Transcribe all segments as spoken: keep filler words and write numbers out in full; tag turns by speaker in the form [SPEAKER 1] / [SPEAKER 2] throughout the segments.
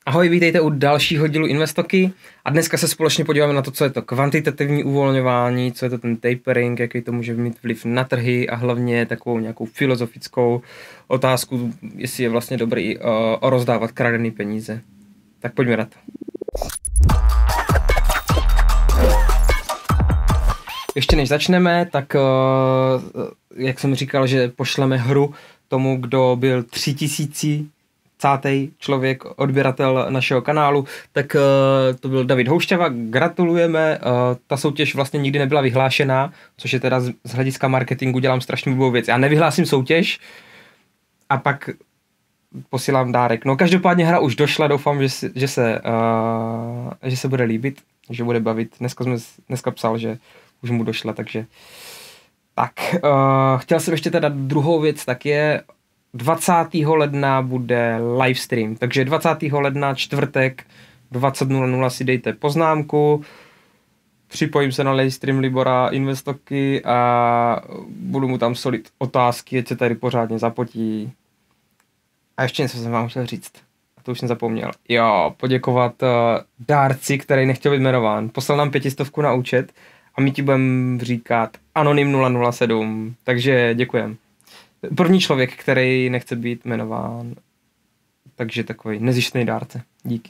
[SPEAKER 1] Ahoj, vítejte u dalšího dílu Investoky a dneska se společně podíváme na to, co je to kvantitativní uvolňování, co je to ten tapering, jaký to může mít vliv na trhy a hlavně takovou nějakou filozofickou otázku, jestli je vlastně dobrý uh, rozdávat kradený peníze. Tak pojďme na to. Ještě než začneme, tak uh, jak jsem říkal, že pošleme hru tomu, kdo byl tři tisíce cátý člověk, odběratel našeho kanálu, tak uh, to byl David Houšťava, gratulujeme, uh, ta soutěž vlastně nikdy nebyla vyhlášená, což je teda z, z hlediska marketingu dělám strašně blbou věc. Já nevyhlásím soutěž a pak posílám dárek. No každopádně hra už došla, doufám, že, si, že, se, uh, že se bude líbit, že bude bavit. Dneska, jsme, dneska psal, že už mu došla, takže tak. Uh, chtěl jsem ještě teda druhou věc, tak je dvacátého ledna bude livestream, takže dvacátého ledna čtvrtek dvacet nula nula si dejte poznámku, připojím se na livestream Libora Investoky a budu mu tam solit otázky, ať se tady pořádně zapotí. A ještě něco jsem vám chtěl říct, a to už jsem zapomněl. Jo, poděkovat uh, dárci, který nechtěl být jmenován. Poslal nám pětistovku na účet a my ti budeme říkat Anonym nula nula sedm, takže děkujem. První člověk, který nechce být jmenován, takže takový nezištný dárce. Díky.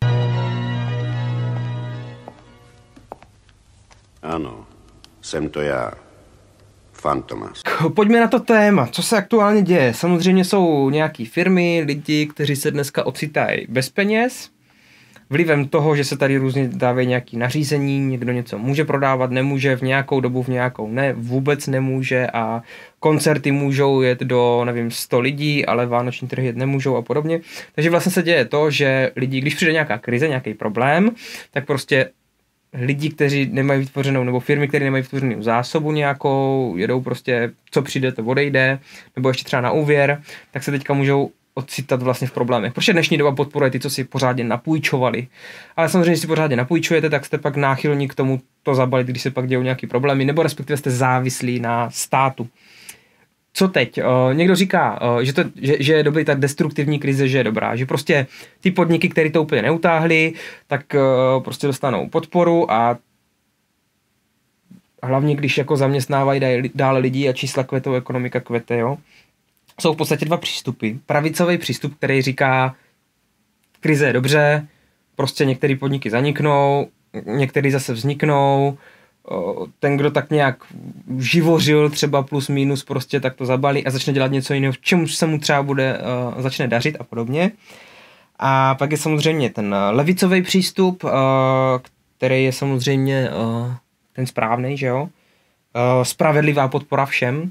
[SPEAKER 2] Ano, jsem to já, Fantomas.
[SPEAKER 1] Pojďme na to téma, co se aktuálně děje. Samozřejmě jsou nějaký firmy, lidi, kteří se dneska ocitají bez peněz, vlivem toho, že se tady různě dávají nějaké nařízení, někdo něco může prodávat, nemůže v nějakou dobu, v nějakou ne, vůbec nemůže a koncerty můžou jet do, nevím, sto lidí, ale vánoční trhy jet nemůžou a podobně. Takže vlastně se děje to, že lidi, když přijde nějaká krize, nějaký problém, tak prostě lidi, kteří nemají vytvořenou, nebo firmy, které nemají vytvořenou zásobu nějakou, jedou prostě, co přijde, to odejde, nebo ještě třeba na úvěr, tak se teďka můžou ocitat vlastně v problémech. Protože dnešní doba podporuje ty, co si pořádně napůjčovali. Ale samozřejmě, když si pořádně napůjčujete, tak jste pak náchylní k tomu to zabalit, když se pak dějou nějaký problémy, nebo respektive jste závislí na státu. Co teď? Uh, někdo říká, uh, že, to, že, že je dobrý ta destruktivní krize, že je dobrá. Že prostě ty podniky, které to úplně neutáhly, tak uh, prostě dostanou podporu a hlavně, když jako zaměstnávají dále lidi a čísla kvetou, ekonomika kvete, jo. Jsou v podstatě dva přístupy. Pravicový přístup, který říká, krize je dobře, prostě některé podniky zaniknou, některé zase vzniknou, ten, kdo tak nějak živořil třeba plus minus prostě, tak to zabalí a začne dělat něco jiného, v čemu se mu třeba bude, uh, začne dařit a podobně. A pak je samozřejmě ten levicový přístup, uh, který je samozřejmě uh, ten správný, že jo? Uh, spravedlivá podpora všem.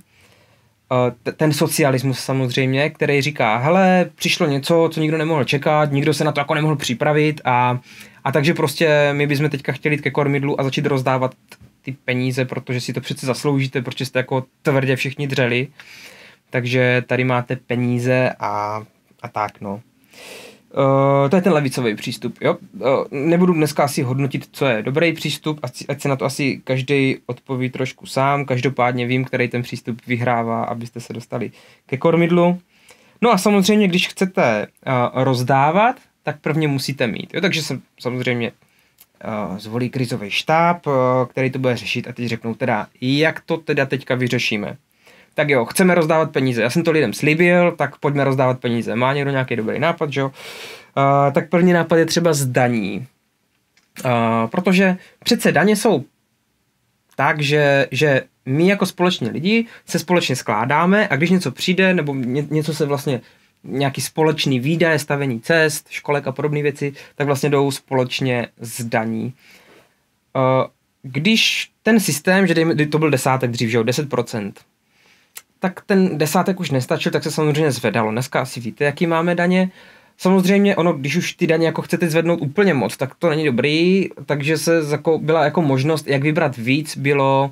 [SPEAKER 1] Ten socialismus samozřejmě, který říká, hele, přišlo něco, co nikdo nemohl čekat, nikdo se na to jako nemohl připravit a, a takže prostě my bychom teďka chtěli jít ke kormidlu a začít rozdávat ty peníze, protože si to přece zasloužíte, protože jste jako tvrdě všichni dřeli, takže tady máte peníze a, a tak, no. Uh, to je ten levicový přístup, jo. Uh, nebudu dneska asi hodnotit, co je dobrý přístup, ať, ať se na to asi každý odpoví trošku sám, každopádně vím, který ten přístup vyhrává, abyste se dostali ke kormidlu. No a samozřejmě, když chcete uh, rozdávat, tak prvně musíte mít, jo, takže se samozřejmě uh, zvolí krizový štáb, uh, který to bude řešit a teď řeknou teda, jak to teda teďka vyřešíme. Tak jo, chceme rozdávat peníze. Já jsem to lidem slíbil, tak pojďme rozdávat peníze. Má někdo nějaký dobrý nápad, že jo? Uh, tak první nápad je třeba z daní. Uh, protože přece daně jsou tak, že, že my jako společní lidi se společně skládáme a když něco přijde, nebo ně, něco se vlastně, nějaký společný výdaje, stavení cest, školek a podobné věci, tak vlastně jdou společně z daní. Uh, když ten systém, že dejme, to byl desátek dřív, že jo, deset procent, tak ten desátek už nestačil, tak se samozřejmě zvedalo. Dneska asi víte, jaký máme daně. Samozřejmě ono, když už ty daně jako chcete zvednout úplně moc, tak to není dobrý, takže se jako, byla jako možnost, jak vybrat víc, bylo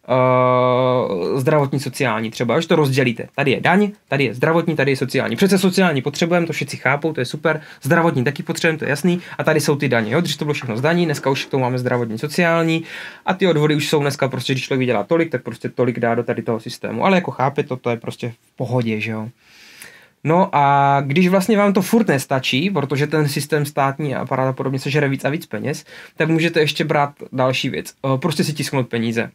[SPEAKER 1] uh, zdravotní, sociální třeba, že to rozdělíte. Tady je daň, tady je zdravotní, tady je sociální. Přece sociální potřebujeme, to všichni chápou, to je super, zdravotní taky potřebujeme, to je jasný, a tady jsou ty daně. Jo? Když to bylo všechno z daní, dneska už k tomu máme zdravotní, sociální a ty odvody už jsou dneska prostě, když člověk vydělá tolik, tak prostě tolik dá do tady toho systému. Ale jako chápe, to, to je prostě v pohodě, že jo. No a když vlastně vám to furt nestačí, protože ten systém státní aparát a podobně sežere víc a víc peněz, tak můžete ještě brát další věc. Prostě si tisknout peníze.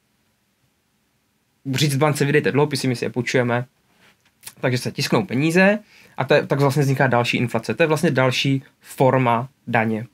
[SPEAKER 1] Říct bance, vydejte dluhopisy, my si je půjčujeme. Takže se tisknou peníze a to je, tak vlastně vzniká další inflace. To je vlastně další forma daně.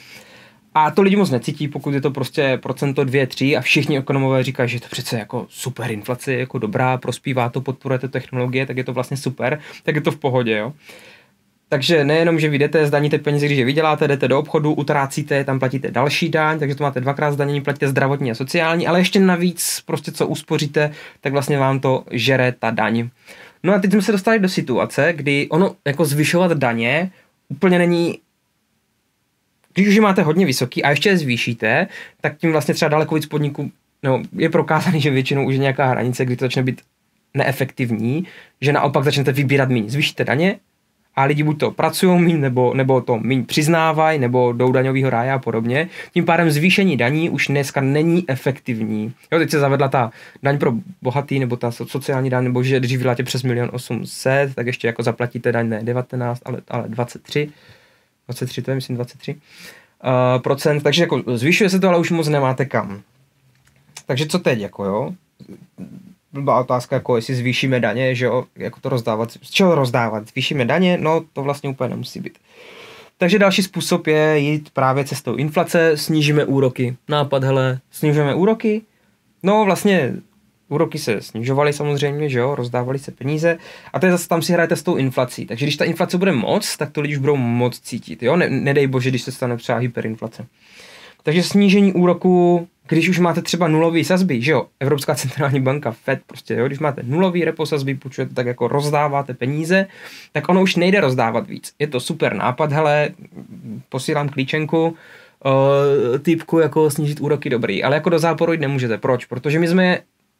[SPEAKER 1] A to lidi moc necítí, pokud je to prostě procento dvě, tři a všichni ekonomové říkají, že to přece jako super inflace, je jako dobrá, prospívá to, podporuje to technologie, tak je to vlastně super, tak je to v pohodě, jo. Takže nejenom, že vy jdete, zdaníte peníze, když je vyděláte, jdete do obchodu, utrácíte, tam platíte další daň, takže to máte dvakrát zdanění, platíte zdravotní a sociální, ale ještě navíc prostě co uspoříte, tak vlastně vám to žere ta daň. No a teď jsme se dostali do situace, kdy ono jako zvyšovat daně úplně není. Když už je máte hodně vysoký a ještě je zvýšíte, tak tím vlastně třeba daleko víc podniků, no, je prokázaný, že většinou už je nějaká hranice, kdy to začne být neefektivní, že naopak začnete vybírat míň. Zvýšíte daně a lidi buď to pracují míň, nebo, nebo to míň přiznávají, nebo jdou daňovýho ráje a podobně. Tím pádem zvýšení daní už dneska není efektivní. Jo, teď se zavedla ta daň pro bohatý, nebo ta sociální daň, nebo že když vyláte přes milion osm set, tak ještě jako zaplatíte daň ne devatenáct, ale, ale dvacet tři. dvacet tři, to je myslím dvacet tři uh, procent, takže jako zvyšuje se to, ale už moc nemáte kam. Takže co teď, jako jo? Blbá otázka, jako jestli zvýšíme daně, že jo, jako to rozdávat, z čeho rozdávat? Zvýšíme daně? No to vlastně úplně nemusí být. Takže další způsob je jít právě cestou inflace, snížíme úroky. Nápad, hele, snižujeme úroky? No vlastně úroky se snižovaly samozřejmě, že jo, rozdávaly se peníze a to je zase tam si hrajete s tou inflací. Takže když ta inflace bude moc, tak to lidi už budou moc cítit, jo, ne, nedej bože, když se stane třeba hyperinflace. Takže snížení úroku, když už máte třeba nulový sazby, že jo, Evropská centrální banka, Fed, prostě, jo, když máte nulový repo sazby, půjčujete, tak jako rozdáváte peníze, tak ono už nejde rozdávat víc. Je to super nápad, hele, posílám klíčenku, uh, typku jako snížit úroky dobrý, ale jako do záporu jít nemůžete. Proč? Protože my jsme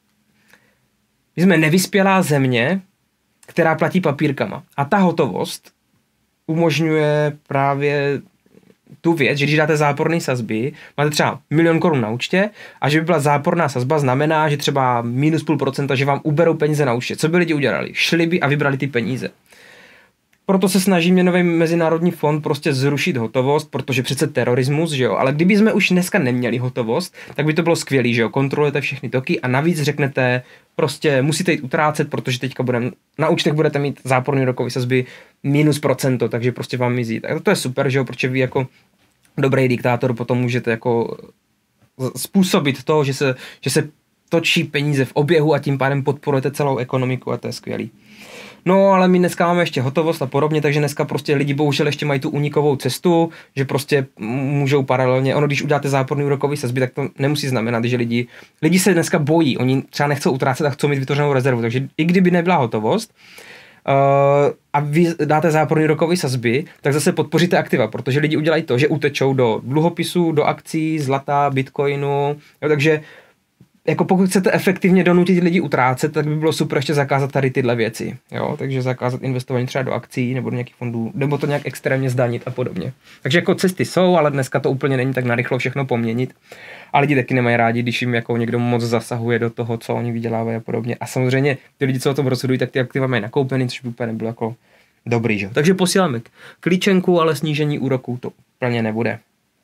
[SPEAKER 1] My jsme nevyspělá země, která platí papírkama. A ta hotovost umožňuje právě tu věc, že když dáte záporné sazby, máte třeba milion korun na účtě a že by byla záporná sazba, znamená, že třeba minus půl procenta, že vám uberou peníze na účtě. Co by lidi udělali? Šli by a vybrali ty peníze. Proto se snaží měnový mezinárodní fond prostě zrušit hotovost, protože přece terorismus, že jo, ale kdyby jsme už dneska neměli hotovost, tak by to bylo skvělý, že jo, kontrolujete všechny toky a navíc řeknete, prostě musíte jít utrácet, protože teďka budeme, na účtech budete mít záporný rokový sazby minus procento, takže prostě vám mizí. Tak to je super, že jo, protože vy jako dobrý diktátor potom můžete jako způsobit to, že se, že se točí peníze v oběhu a tím pádem podporujete celou ekonomiku a to je skvělý. No, ale my dneska máme ještě hotovost a podobně, takže dneska prostě lidi bohužel ještě mají tu unikovou cestu, že prostě můžou paralelně, ono když uděláte záporný úrokový sazby, tak to nemusí znamenat, že lidi, lidi se dneska bojí, oni třeba nechcou utrácet a chcou mít vytvořenou rezervu, takže i kdyby nebyla hotovost uh, a vy dáte záporný úrokový sazby, tak zase podpoříte aktiva, protože lidi udělají to, že utečou do dluhopisů, do akcí, zlata, bitcoinu, jo, takže jako pokud chcete efektivně donutit lidi utrácet, tak by bylo super ještě zakázat tady tyhle věci. Jo? Takže zakázat investování třeba do akcí nebo do nějakých fondů, nebo to nějak extrémně zdanit a podobně. Takže jako cesty jsou, ale dneska to úplně není tak narychlo všechno poměnit. A lidi taky nemají rádi, když jim jako někdo moc zasahuje do toho, co oni vydělávají a podobně. A samozřejmě ty lidi, co o tom rozhodují, tak ty aktiva mají nakoupený, což by úplně nebylo jako dobrý. Že? Takže posíláme klíčenku, ale snížení úroků to úplně nebude.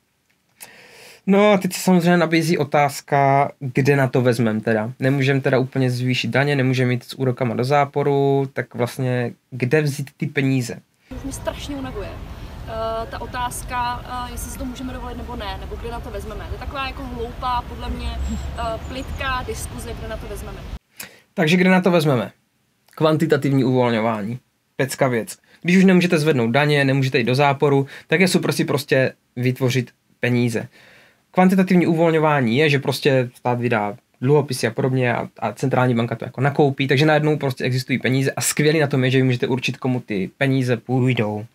[SPEAKER 1] No a teď se samozřejmě nabízí otázka, kde na to vezmeme teda. Nemůžeme teda úplně zvýšit daně, nemůžeme jít s úrokama do záporu, tak vlastně kde vzít ty peníze?
[SPEAKER 3] Už mě strašně unavuje. Uh, ta otázka, uh, jestli si to můžeme dovolit nebo ne, nebo kde na to vezmeme. To je taková jako hloupá, podle mě uh, plitká diskuze, kde na to vezmeme.
[SPEAKER 1] Takže kde na to vezmeme? Kvantitativní uvolňování. Pecka věc. Když už nemůžete zvednout daně, nemůžete jít do záporu, tak je super si prostě vytvořit peníze. Kvantitativní uvolňování je, že prostě stát vydá dluhopisy a podobně a, a centrální banka to jako nakoupí, takže najednou prostě existují peníze a skvělý na tom je, že vy můžete určit, komu ty peníze půjdou. Uh,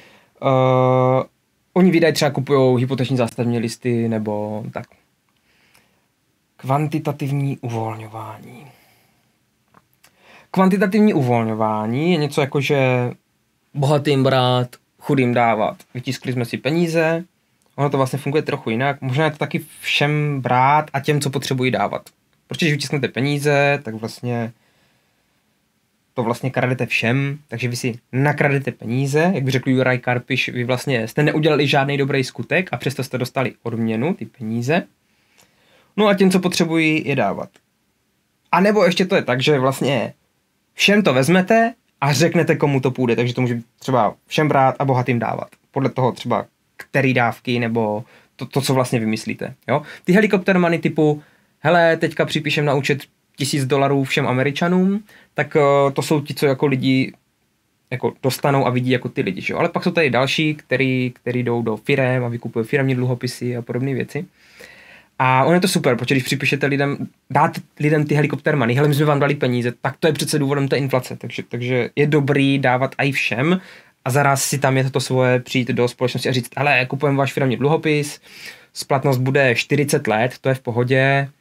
[SPEAKER 1] oni vydají třeba kupují hypoteční zástavní listy nebo tak. Kvantitativní uvolňování. Kvantitativní uvolňování je něco jako, že bohatým brát, chudým dávat. Vytiskli jsme si peníze, ono to vlastně funguje trochu jinak. Možná je to taky všem brát a těm, co potřebují dávat. Protože když vytisknete peníze, tak vlastně to vlastně kradete všem, takže vy si nakradete peníze, jak by řekl Juraj Karpiš, vy vlastně jste neudělali žádný dobrý skutek a přesto jste dostali odměnu, ty peníze. No a těm, co potřebují, je dávat. A nebo ještě to je tak, že vlastně všem to vezmete a řeknete, komu to půjde, takže to může třeba všem brát a bohatým dávat. Podle toho třeba, který dávky nebo to, to co vlastně vymyslíte. Jo? Ty helikoptermany typu, hele, teďka připíšem na účet tisíc dolarů všem Američanům, tak uh, to jsou ti, co jako lidi jako dostanou a vidí jako ty lidi. Že? Ale pak jsou tady další, který, který jdou do firem a vykupují firemní dluhopisy a podobné věci. A on je to super, protože když připíšete lidem, dáte lidem ty helikoptermany, hele, my jsme vám dali peníze, tak to je přece důvodem té inflace. Takže, takže je dobrý dávat i všem a zaraz si tam je to svoje přijít do společnosti a říct, hele, kupujeme váš firemní dluhopis, splatnost bude čtyřicet let, to je v pohodě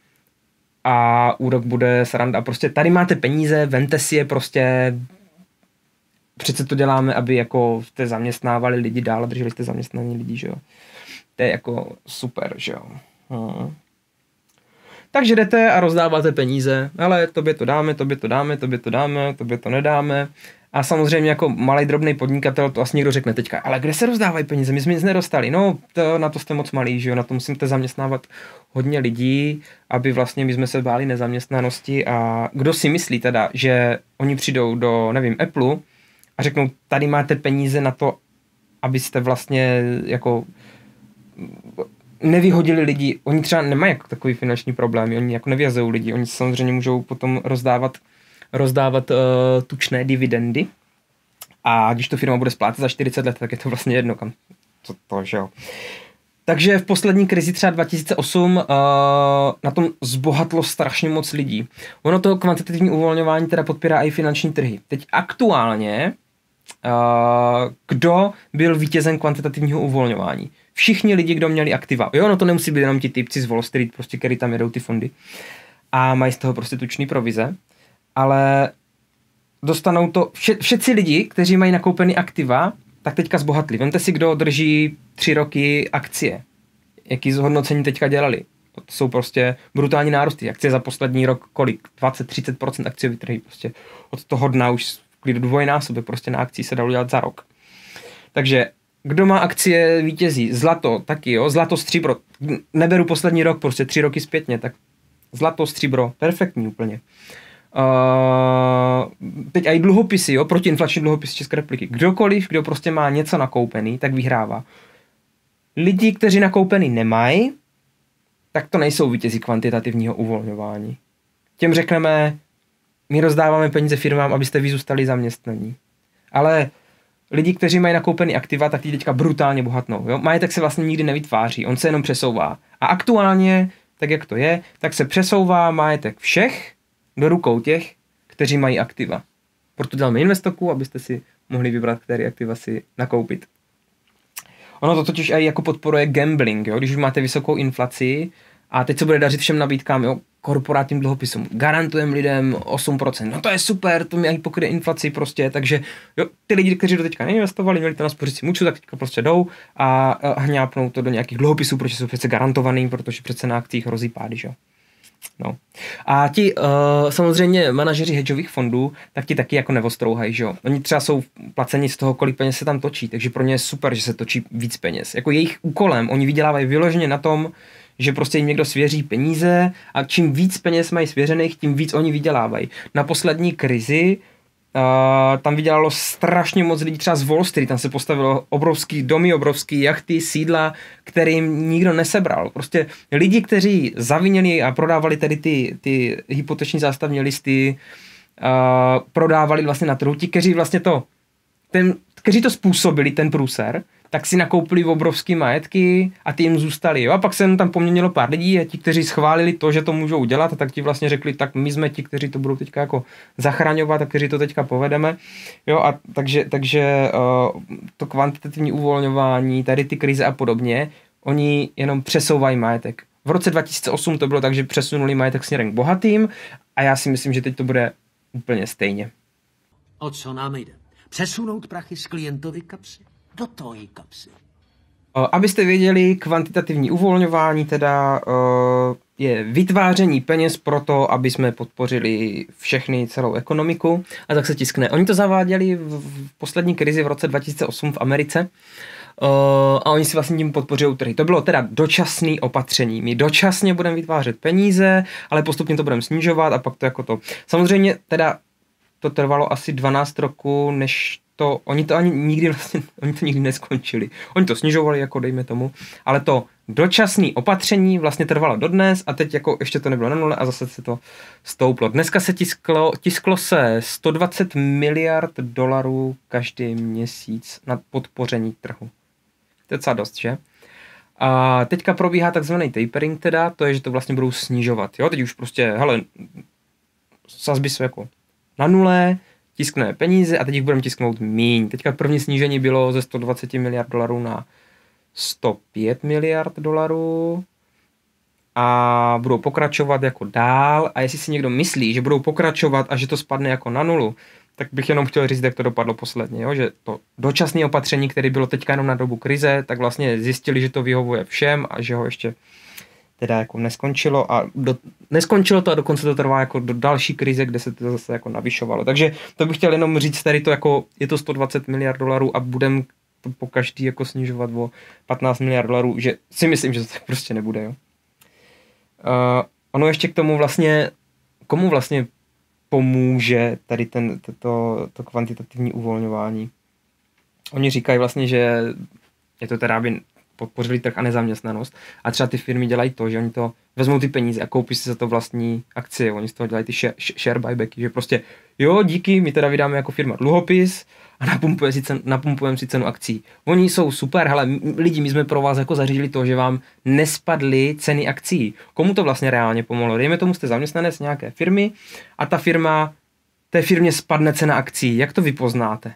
[SPEAKER 1] a úrok bude sranda. Prostě tady máte peníze, vemte si je prostě, přece to děláme, aby jako jste zaměstnávali lidi dál a drželi jste zaměstnaní lidi, že jo. To je jako super, že jo. Hmm. Takže jdete a rozdáváte peníze, ale tobě to dáme, tobě to dáme, tobě to dáme, tobě to nedáme. A samozřejmě jako malý drobný podnikatel to asi někdo řekne teďka, ale kde se rozdávají peníze, my jsme nic nedostali. No, to, na to jste moc malý, že jo, na to musíte zaměstnávat hodně lidí, aby vlastně my jsme se báli nezaměstnanosti. A kdo si myslí teda, že oni přijdou do, nevím, Apple a řeknou, tady máte peníze na to, abyste vlastně jako nevyhodili lidi, oni třeba nemají jako takový finanční problémy, oni jako nevězují lidi, oni samozřejmě můžou potom rozdávat, rozdávat uh, tučné dividendy a když to firma bude splácet za čtyřicet let, tak je to vlastně jedno, kam co to, že jo. Takže v poslední krizi třeba dva tisíce osm uh, na tom zbohatlo strašně moc lidí. Ono to kvantitativní uvolňování teda podpírá i finanční trhy. Teď aktuálně Uh, kdo byl vítězem kvantitativního uvolňování? Všichni lidi, kdo měli aktiva. Jo, no to nemusí být jenom ti typci z Wall Street, prostě, který tam jedou ty fondy a mají z toho prostě tučný provize, ale dostanou to, vše, všetci lidi, kteří mají nakoupený aktiva, tak teďka zbohatli. Vemte si, kdo drží tři roky akcie. Jaký zhodnocení teďka dělali. To jsou prostě brutální nárůsty. Akcie za poslední rok kolik? dvacet až třicet procent akciový trhy. Prostě od toho dna už klidu dvojnásobek prostě na akcí se dalo dělat za rok. Takže kdo má akcie vítězí? Zlato taky, jo? Zlato, stříbro. Neberu poslední rok, prostě tři roky zpětně, tak zlato, stříbro, perfektní úplně. Uh, teď i dluhopisy, jo? Protiinflační dluhopisy České republiky. Kdokoliv, kdo prostě má něco nakoupený, tak vyhrává. Lidi, kteří nakoupený nemají, tak to nejsou vítězí kvantitativního uvolňování. Těm řekneme, my rozdáváme peníze firmám, abyste vy zůstali zaměstnaní. Ale lidi, kteří mají nakoupený aktiva, tak ti teďka brutálně bohatnou. Jo? Majetek se vlastně nikdy nevytváří, on se jenom přesouvá. A aktuálně, tak jak to je, tak se přesouvá majetek všech do rukou těch, kteří mají aktiva. Proto děláme Investoku, abyste si mohli vybrat, který aktiva si nakoupit. Ono to totiž i jako podporuje gambling, jo? Když už máte vysokou inflaci a teď se bude dařit všem nabídkám, jo? Korporátním dluhopisům. Garantujeme lidem osm procent. No to je super, to mi ani pokryje inflaci prostě, takže jo, ty lidi, kteří do teďka neinvestovali, měli to na spořicí můčtu, tak teďka prostě jdou a, a hňápnou to do nějakých dluhopisů, protože jsou přece garantovaný, protože přece na akcích hrozí pády, že jo. No. A ti uh, samozřejmě manažeři hedžových fondů, tak ti taky jako nevostrouhají, že jo. Oni třeba jsou placeni z toho, kolik peněz se tam točí, takže pro ně je super, že se točí víc peněz. Jako jejich úkolem, oni vydělávají vyloženě na tom, že prostě jim někdo svěří peníze a čím víc peněz mají svěřených, tím víc oni vydělávají. Na poslední krizi uh, tam vydělalo strašně moc lidí třeba z Wall Street, tam se postavilo obrovský domy, obrovský jachty, sídla, kterým nikdo nesebral. Prostě lidi, kteří zavinili a prodávali tedy ty, ty hypoteční zástavní listy, uh, prodávali vlastně na trhu, ti, kteří vlastně to, ten, kteří to způsobili, ten průser, tak si nakoupili obrovský majetky a ty jim zůstali. Jo? A pak se tam poměnilo pár lidí a ti, kteří schválili to, že to můžou udělat, tak ti vlastně řekli, tak my jsme ti, kteří to budou teďka jako zachraňovat a kteří to teďka povedeme. Jo? A takže, takže uh, to kvantitativní uvolňování, tady ty krize a podobně, oni jenom přesouvají majetek. V roce dva tisíce osm to bylo tak, že přesunuli majetek směrem k bohatým a já si myslím, že teď to bude úplně stejně.
[SPEAKER 4] O co nám jde? Přesunout prachy z klientovy kapsy do tvojí kapsy.
[SPEAKER 1] Abyste věděli, kvantitativní uvolňování teda uh, je vytváření peněz pro to, aby jsme podpořili všechny, celou ekonomiku a tak se tiskne. Oni to zaváděli v, v poslední krizi v roce dva tisíce osm v Americe uh, a oni si vlastně tím podpořili trhy. To bylo teda dočasné opatření. My dočasně budeme vytvářet peníze, ale postupně to budeme snižovat a pak to jako to. Samozřejmě teda to trvalo asi dvanáct roků, než to, oni to ani nikdy vlastně, oni to nikdy neskončili. Oni to snižovali, jako dejme tomu, ale to dočasné opatření vlastně trvalo dodnes a teď jako ještě to nebylo na nule a zase se to stouplo. Dneska se tisklo, tisklo se sto dvacet miliard dolarů každý měsíc na podpoření trhu. To je docela dost, že? A teďka probíhá takzvaný tapering teda, to je, že to vlastně budou snižovat. Jo, teď už prostě, hele, sazby jsou jako na nule, tiskneme peníze a teď jich budeme tisknout míň. Teďka první snížení bylo ze sto dvacet miliard dolarů na sto pět miliard dolarů a budou pokračovat jako dál a jestli si někdo myslí, že budou pokračovat a že to spadne jako na nulu, tak bych jenom chtěl říct, jak to dopadlo posledně, jo? Že to dočasné opatření, které bylo teďka jenom na dobu krize, tak vlastně zjistili, že to vyhovuje všem a že ho ještě teda jako neskončilo a do, neskončilo to a dokonce to trvá jako do další krize, kde se to zase jako navyšovalo. Takže to bych chtěl jenom říct, tady to jako je to sto dvacet miliard dolarů a budem to po každý jako snižovat o patnáct miliard dolarů, že si myslím, že to tak prostě nebude, jo. Uh, ono ještě k tomu vlastně, komu vlastně pomůže tady ten, to, to kvantitativní uvolňování. Oni říkají vlastně, že je to teda, aby podpořili trh a nezaměstnanost. A třeba ty firmy dělají to, že oni to vezmou ty peníze a koupí si za to vlastní akcie. Oni z toho dělají ty share, share buybacky, že prostě jo, díky, my teda vydáme jako firma dluhopis a napumpujeme si, cen, napumpujeme si cenu akcí. Oni jsou super, hele, lidi, my jsme pro vás jako zařídili to, že vám nespadly ceny akcí. Komu to vlastně reálně pomohlo? Dejme tomu, jste zaměstnanec nějaké firmy a ta firma, té firmě spadne cena akcí. Jak to vypoznáte?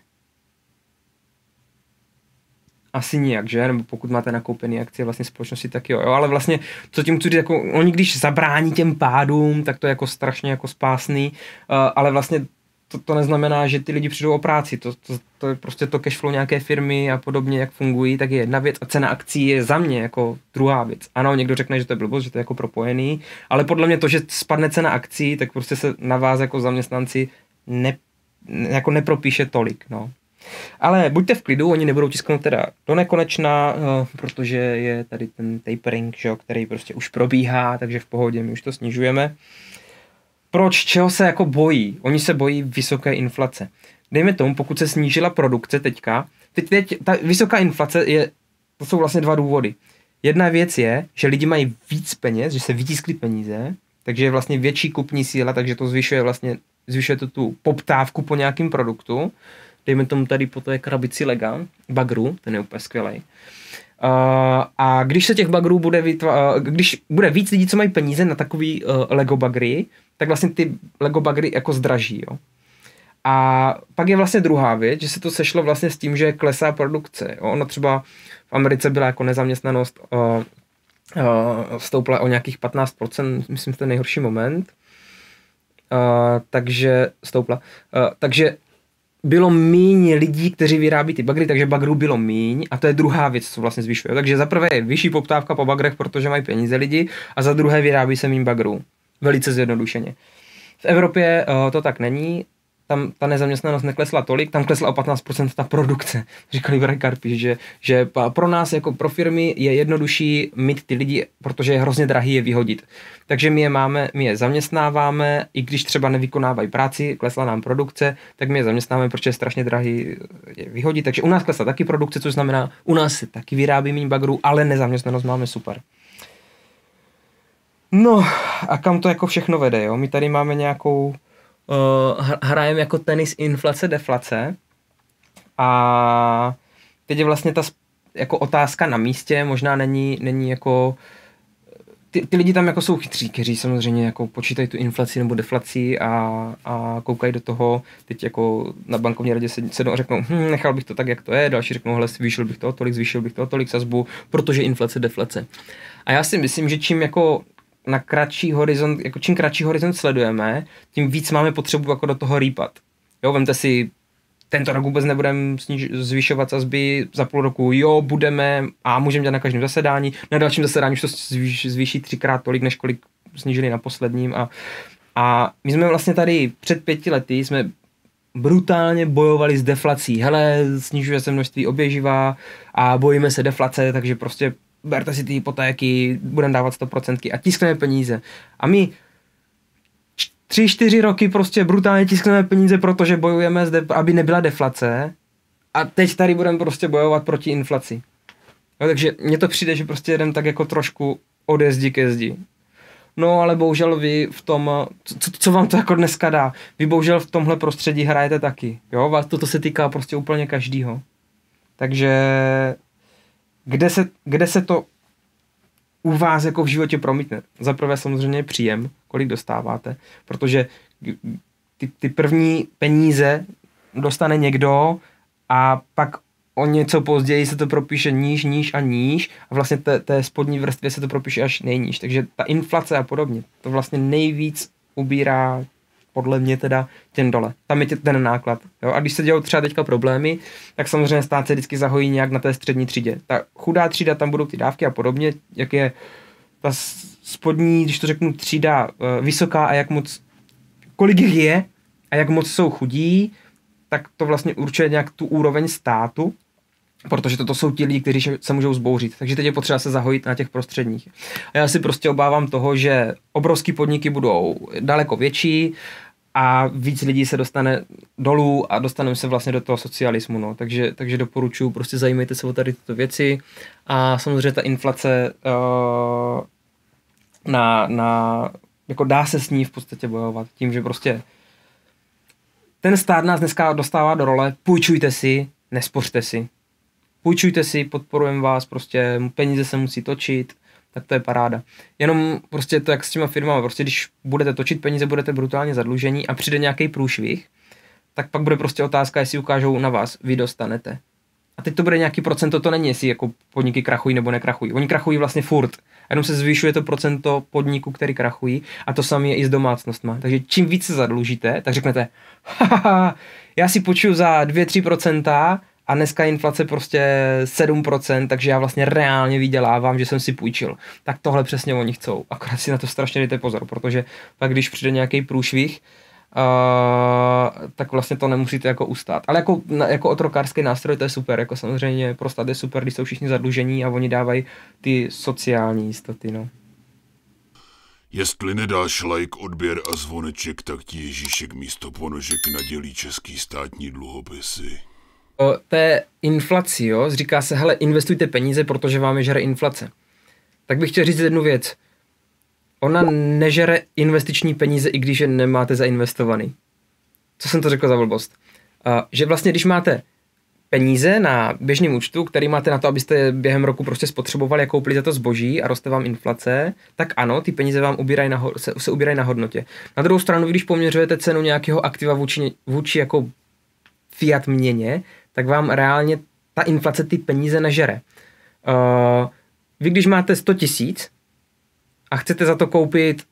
[SPEAKER 1] Asi nijak, že? Nebo pokud máte nakoupený akcie vlastně společnosti, tak jo. jo. Ale vlastně, co tím chci říct, jako oni když zabrání těm pádům, tak to je jako strašně jako spásný, uh, ale vlastně to, to neznamená, že ty lidi přijdou o práci. To, to, to je prostě to cashflow nějaké firmy a podobně, jak fungují, tak je jedna věc a cena akcí je za mě jako druhá věc. Ano, někdo řekne, že to je blbost, že to je jako propojený, ale podle mě to, že spadne cena akcí, tak prostě se na vás jako zaměstnanci ne, jako nepropíše tolik, no. Ale buďte v klidu, oni nebudou tisknout teda do nekonečna, protože je tady ten tapering, že, který prostě už probíhá, takže v pohodě, my už to snižujeme. Proč? Čeho se jako bojí? Oni se bojí vysoké inflace. Dejme tomu, pokud se snížila produkce teďka, teď, teď ta vysoká inflace je, to jsou vlastně dva důvody. Jedna věc je, že lidi mají víc peněz, že se vytiskly peníze, takže je vlastně větší kupní síla, takže to zvyšuje vlastně, zvyšuje to tu poptávku po nějakém produktu. Dejme tomu tady po té krabici Lega, bagru, ten je úplně skvělej. Uh, a když se těch bagrů bude vytva- uh, když bude víc lidí, co mají peníze na takový uh, Lego bagry, tak vlastně ty Lego bagry jako zdraží, jo. A pak je vlastně druhá věc, že se to sešlo vlastně s tím, že klesá produkce. Jo? Ono třeba v Americe byla jako nezaměstnanost uh, uh, stoupla o nějakých patnáct procent, myslím, v ten nejhorší moment. Uh, takže stoupla. Uh, takže bylo míň lidí, kteří vyrábí ty bagry, takže bagrů bylo míň a to je druhá věc, co vlastně zvyšuje. Takže za prvé je vyšší poptávka po bagrech, protože mají peníze lidi a za druhé vyrábí se míň bagrů. Velice zjednodušeně. V Evropě uh, to tak není, tam ta nezaměstnanost neklesla tolik, tam klesla o patnáct procent ta produkce. Říkali v Karpi, že, že pro nás jako pro firmy je jednodušší mít ty lidi, protože je hrozně drahý je vyhodit. Takže my je máme, my je zaměstnáváme, i když třeba nevykonávají práci, klesla nám produkce, tak my je zaměstnáváme, protože je strašně drahý je vyhodit. Takže u nás klesla taky produkce, což znamená, u nás se taky vyrábí méně bagrů, ale nezaměstnanost máme super. No a kam to jako všechno vede, jo? My tady máme nějakou Uh, hrajeme jako tenis inflace, deflace a teď je vlastně ta jako otázka na místě, možná není, není jako ty, ty lidi tam jako jsou chytří, kteří samozřejmě jako počítají tu inflaci nebo deflaci a, a koukají do toho, teď jako na bankovní radě se, se řeknou, hm, nechal bych to tak, jak to je, další řeknou, hele, zvýšil bych to tolik, zvýšil bych to tolik sazbu, protože inflace, deflace. A já si myslím, že čím jako na kratší horizont, jako čím kratší horizont sledujeme, tím víc máme potřebu jako do toho rýpat. Jo, vemte si, tento rok vůbec nebudeme zvyšovat sazby, za půl roku jo, budeme a můžeme dělat na každém zasedání, na dalším zasedání už to zvýší, zvýší třikrát tolik, než kolik snížili na posledním a, a my jsme vlastně tady před pěti lety jsme brutálně bojovali s deflací. Hele, snižuje se množství oběživa a bojíme se deflace, takže prostě berte si ty hypotéky, budeme dávat sto procent a tiskneme peníze. A my tři, čtyři roky prostě brutálně tiskneme peníze, protože bojujeme, zde, aby nebyla deflace a teď tady budeme prostě bojovat proti inflaci. No, takže mně to přijde, že prostě jedem tak jako trošku od jezdi ke zdi. No ale bohužel vy v tom, co, co vám to jako dneska dá, vy bohužel v tomhle prostředí hrajete taky, jo, vás toto se týká prostě úplně každýho. Takže kde se, kde se to u vás jako v životě promítne? Za prvé samozřejmě příjem, kolik dostáváte, protože ty, ty první peníze dostane někdo a pak o něco později se to propíše níž, níž a níž a vlastně té, té spodní vrstvě se to propíše až nejníž. Takže ta inflace a podobně, to vlastně nejvíc ubírá podle mě teda těm dole. Tam je ten náklad. Jo? A když se dějou třeba teďka problémy, tak samozřejmě stát se vždycky zahojí nějak na té střední třídě. Ta chudá třída, tam budou ty dávky a podobně, jak je ta spodní, když to řeknu, třída vysoká a jak moc, kolik jich je a jak moc jsou chudí, tak to vlastně určuje nějak tu úroveň státu, protože toto jsou ti lidi, kteří se můžou zbouřit. Takže teď je potřeba se zahojit na těch prostředních. A já si prostě obávám toho, že obrovský podniky budou daleko větší a víc lidí se dostane dolů a dostaneme se vlastně do toho socialismu. No. Takže, takže doporučuji, prostě zajímejte se o tady tyto věci a samozřejmě ta inflace uh, na, na, jako dá se s ní v podstatě bojovat tím, že prostě ten stát nás dneska dostává do role, půjčujte si, nespořte si. Půjčujte si, podporujeme vás, prostě peníze se musí točit, tak to je paráda. Jenom prostě to jak s těma firmama, prostě když budete točit peníze, budete brutálně zadlužení a přijde nějaký průšvih, tak pak bude prostě otázka, jestli ukážou na vás, vy dostanete. A teď to bude nějaký procento, to není, jestli jako podniky krachují nebo nekrachují. Oni krachují vlastně furt. A jenom se zvyšuje to procento podniků, který krachují a to samé je i s domácnostma. Takže čím víc se zadlužíte, tak řeknete, haha, já si půjčuju za dvě až tři procenta a dneska inflace prostě sedm procent, takže já vlastně reálně vydělávám, že jsem si půjčil. Tak tohle přesně oni chcou. Akorát si na to strašně dejte pozor, protože pak když přijde nějaký průšvih, Uh, tak vlastně to nemusíte jako ustát. Ale jako, jako otrokářský nástroj to je super, jako samozřejmě pro stát je super, když jsou všichni zadlužení a oni dávají ty sociální jistoty, no.
[SPEAKER 5] Jestli nedáš like, odběr a zvoneček, tak ti Ježíšek místo ponožek nadělí český státní dluhopisy.
[SPEAKER 1] O té inflaci, jo, říká se, hele, investujte peníze, protože vám je žere inflace. Tak bych chtěl říct jednu věc. Ona nežere investiční peníze, i když je nemáte zainvestovaný. Co jsem to řekl za blbost? Uh, že vlastně, když máte peníze na běžném účtu, který máte na to, abyste během roku prostě spotřebovali a koupili za to zboží a roste vám inflace, tak ano, ty peníze vám ubírají na, se, se ubírají na hodnotě. Na druhou stranu, když poměřujete cenu nějakého aktiva vůči, vůči jako fiat měně, tak vám reálně ta inflace ty peníze nežere. Uh, vy když máte sto tisíc, a chcete za to koupit,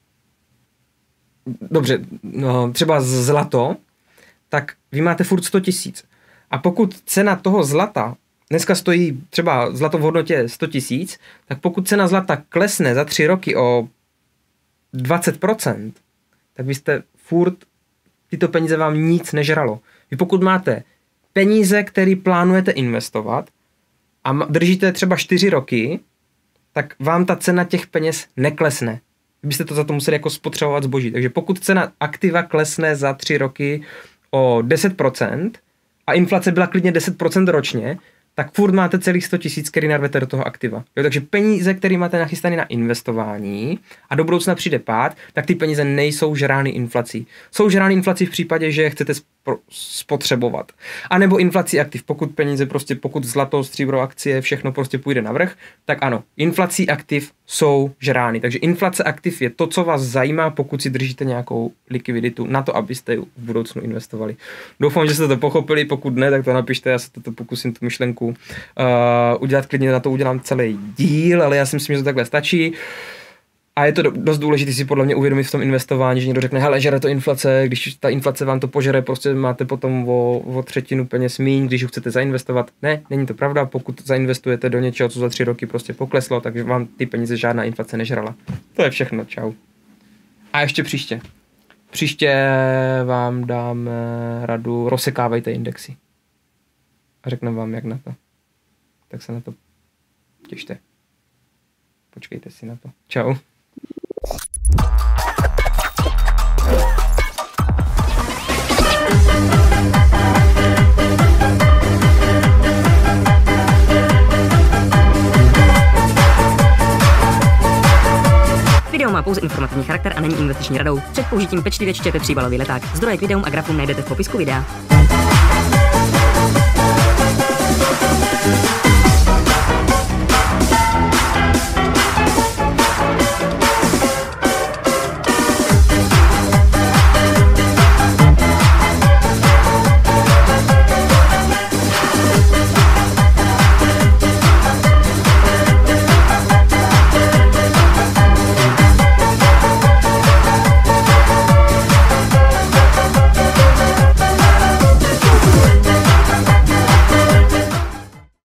[SPEAKER 1] dobře, no, třeba zlato, tak vy máte furt sto tisíc. A pokud cena toho zlata, dneska stojí třeba zlato v hodnotě sto tisíc, tak pokud cena zlata klesne za tři roky o dvacet procent, tak vy jste furt, tyto peníze vám nic nežralo. Vy pokud máte peníze, které plánujete investovat a držíte třeba čtyři roky, tak vám ta cena těch peněz neklesne. Vy byste to za to museli jako spotřebovat zboží. Takže pokud cena aktiva klesne za tři roky o deset procent a inflace byla klidně deset procent ročně, tak furt máte celých sto tisíc, který narvete do toho aktiva. Jo, takže peníze, které máte nachystané na investování a do budoucna přijde pád, tak ty peníze nejsou žrány inflací. Jsou žrány inflací v případě, že je chcete spotřebovat. A nebo inflací aktiv. Pokud peníze prostě, pokud zlato, stříbro, akcie, všechno prostě půjde navrch, tak ano, inflací aktiv jsou žrány. Takže inflace aktiv je to, co vás zajímá, pokud si držíte nějakou likviditu na to, abyste ji v budoucnu investovali. Doufám, že jste to pochopili, pokud ne, tak to napište, já se to pokusím tu myšlenku uh, udělat, klidně na to udělám celý díl, ale já si myslím, že to takhle stačí. A je to dost důležité si podle mě uvědomit v tom investování, že někdo řekne, hele, žere to inflace, když ta inflace vám to požere, prostě máte potom o, o třetinu peněz míň, když ho chcete zainvestovat. Ne, není to pravda, pokud zainvestujete do něčeho, co za tři roky prostě pokleslo, takže vám ty peníze žádná inflace nežrala. To je všechno, čau. A ještě příště. Příště vám dám radu, rozsekávejte indexy. A řekneme vám, jak na to. Tak se na to těšte. Počkejte si na to. Čau.
[SPEAKER 6] Video má pouze informativní charakter a není investiční radou. Před použitím pečlivě čtěte příbalový leták. Zdroje k videům a grafům najdete v popisku videa.